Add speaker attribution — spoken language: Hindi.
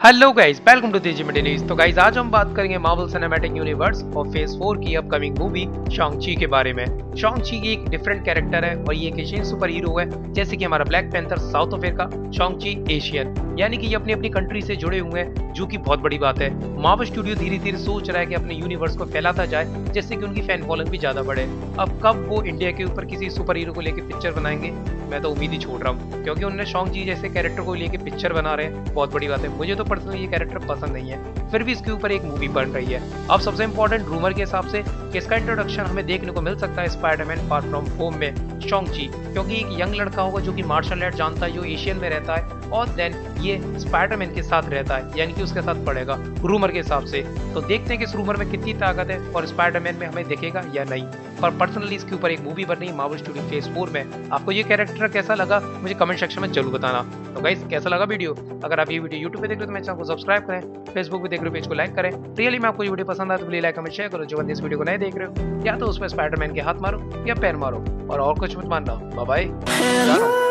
Speaker 1: Hello guys, welcome to Teji media news. तो गाइस आज हम बात करेंगे मार्वल सिनेमैटिक यूनिवर्स और फेज 4 की अपकमिंग मूवी शॉन्ग-ची के बारे में। शॉन्ग-ची एक डिफरेंट कैरेक्टर है और ये एक एशियन सुपर हीरो है, जैसे कि हमारा Black Panther South Africa, Shang-Chi Asian, यानी कि ये अपनी अपनी कंट्री से जुड़े हुए हैं, जो कि बहुत बड़ी बात है। मार्वल स्टूडियो धीरे धीरे सोच रहा है कि अपने यूनिवर्स को फैलाता जाए, जिससे कि उनकी फैन फॉलोइंग भी ज्यादा बढ़े। अब कब वो इंडिया के ऊपर किसी सुपर हीरो को लेकर पिक्चर बनाएंगे, मैं तो उम्मीद ही छोड़ रहा हूँ, क्योंकि उन्होंने शॉन्ग-ची जैसे कैरेक्टर को लेकर पिक्चर बना रहे हैं, बहुत बड़ी बात है। मुझे तो पर्सनली ये कैरेक्टर पसंद नहीं है, फिर भी इसके ऊपर एक मूवी बन रही है। अब सबसे इंपॉर्टेंट रूमर के हिसाब से कि इसका इंट्रोडक्शन हमें देखने को मिल सकता है स्पाइडरमैन फार फ्रॉम होम में शॉन्ग-ची, क्योंकि एक यंग लड़का होगा जो कि मार्शल आर्ट जानता है, जो एशियन में रहता है, और देन ये स्पाइडरमैन के साथ रहता है, यानी कि उसके साथ पड़ेगा रूमर के हिसाब से। तो देखते हैं कि इस रूमर में कितनी ताकत है और स्पाइडरमैन में हमें दिखेगा या नहीं। पर पर्सनली इसके ऊपर एक मूवी बन रही है मार्वल स्टूडियो फेज 4 में। आपको ये कैरेक्टर कैसा लगा मुझे कमेंट सेक्शन में जरूर बताना। तो गाइस कैसा लगा वीडियो? अगर आप ये वीडियो यूट्यूब पे देख रहे हो तो मेरे चैनल को सब्सक्राइब करें, फेसबुक पे देख रहे हो पेज को लाइक करें। रियली में आपको ये वीडियो पसंद आए तो प्लीज लाइक कमेंट शेयर करो। जो बंदे इस वीडियो को नहीं देख रहे हो, या तो उस पर स्पाइडरमैन के हाथ मारो या पैर मारो, और कुछ मत मानना। Bye bye.